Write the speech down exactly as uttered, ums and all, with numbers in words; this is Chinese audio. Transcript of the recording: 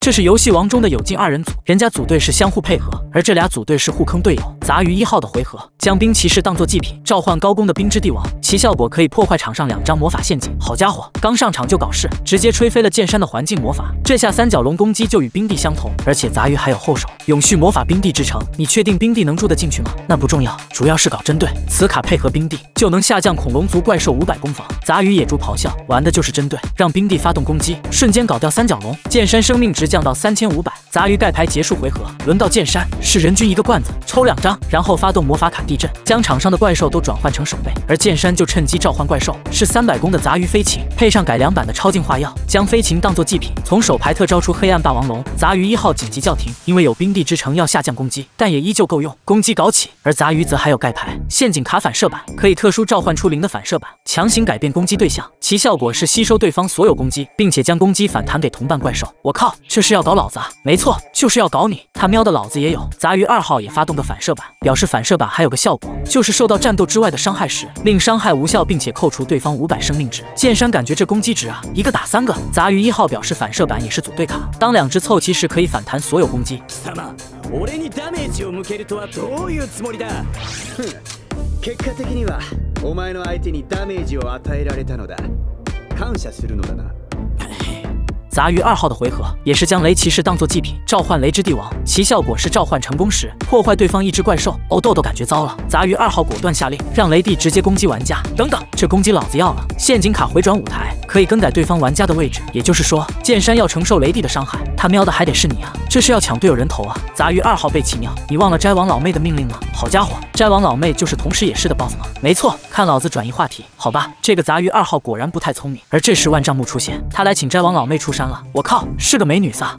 这是游戏王中的有劲二人组，人家组队是相互配合，而这俩组队是互坑队友。杂鱼一号的回合，将冰骑士当作祭品，召唤高攻的冰之帝王，其效果可以破坏场上两张魔法陷阱。好家伙，刚上场就搞事，直接吹飞了剑山的环境魔法。这下三角龙攻击就与冰帝相同，而且杂鱼还有后手永续魔法冰帝之城。你确定冰帝能住得进去吗？那不重要，主要是搞针对。此卡配合冰帝就能下降恐龙族怪兽五百攻防。杂鱼野猪咆哮，玩的就是针对，让冰帝发动攻击，瞬间搞掉三角龙。剑山生命值降到三千五百。杂鱼盖牌结束回合，轮到剑山，是人均一个罐子，抽两张，然后发动魔法卡地震，将场上的怪兽都转换成守备。而剑山就趁机召唤怪兽，是三百攻的杂鱼飞禽，配上改良版的超进化药，将飞禽当作祭品，从手牌特招出黑暗霸王龙。杂鱼一号紧急叫停，因为有冰帝之城要下降攻击，但也依旧够用，攻击搞起。而杂鱼则还有盖牌陷阱卡反射板，可以特殊召唤出零的反射板，强行改变攻击对象，其效果是吸收对方所有攻击，并且将攻击反弹给同伴怪兽。我靠，这是要搞老子啊！没错，就是要搞你！他喵的，老子也有！杂鱼二号也发动个反射板，表示反射板还有个效果，就是受到战斗之外的伤害时，令伤害无效，并且扣除对方五百生命值。剑山感觉这攻击值啊，一个打三个。杂鱼一号表示反射板也是组队卡，当两只凑齐时可以反弹所有攻击。 俺にダメージを向けるとはどういうつもりだ。結果的にはお前の相手にダメージを与えられたのだ。感謝するのだな。 杂鱼二号的回合也是将雷骑士当作祭品，召唤雷之帝王，其效果是召唤成功时破坏对方一只怪兽。哦，豆豆感觉糟了，杂鱼二号果断下令让雷帝直接攻击玩家。等等，这攻击老子要了！陷阱卡回转舞台，可以更改对方玩家的位置，也就是说，剑山要承受雷帝的伤害，他喵的还得是你啊！这是要抢队友人头啊！杂鱼二号被奇妙，你忘了斋王老妹的命令吗？好家伙，斋王老妹就是同时也是的 boss 吗？没错，看老子转移话题，好吧，这个杂鱼二号果然不太聪明。而这时万丈木出现，他来请斋王老妹出山了。我靠，是个美女撒。